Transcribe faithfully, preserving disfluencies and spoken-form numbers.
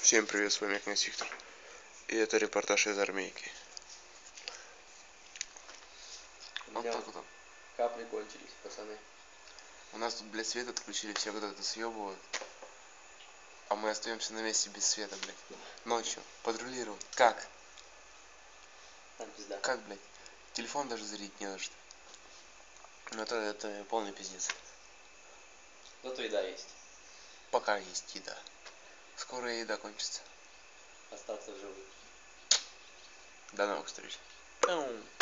Всем привет, с вами князь Виктор. И это репортаж из армейки. Вот так вот. Капли кончились, пацаны. У нас тут, блядь, свет отключили, все куда-то съебывают. А мы остаемся на месте без света, блядь. Ночью. Патрулировать. Как? Там пизда. Как, блядь? Телефон даже зарядить не на что. Ну это, это полный пиздец. Зато еда есть. Пока есть еда. Скоро еда кончится. Остаться в живых. До новых встреч.